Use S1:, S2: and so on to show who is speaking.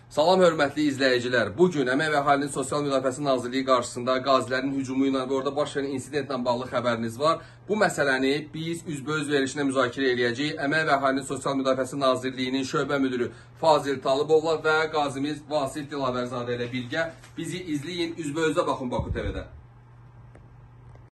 S1: Salam hörmətli izləyicilər. Bugün Əmək və Əhalinin Sosial Müdafiəsi Nazirliyi qarşısında qazilərin hücumu ilə və orada baş verən insidentlə bağlı xəbəriniz var. Bu məsələni biz üzbəüz verilişində müzakirə eləyəcəyik. Əmək və Əhalinin Sosial Müdafiəsi Nazirliyinin şöbə müdürü Fazil Talıbovla və qazimiz Vasil Dilavərzadə ilə birgə bizi izləyin, üzbəüzə baxın Baku TV-də.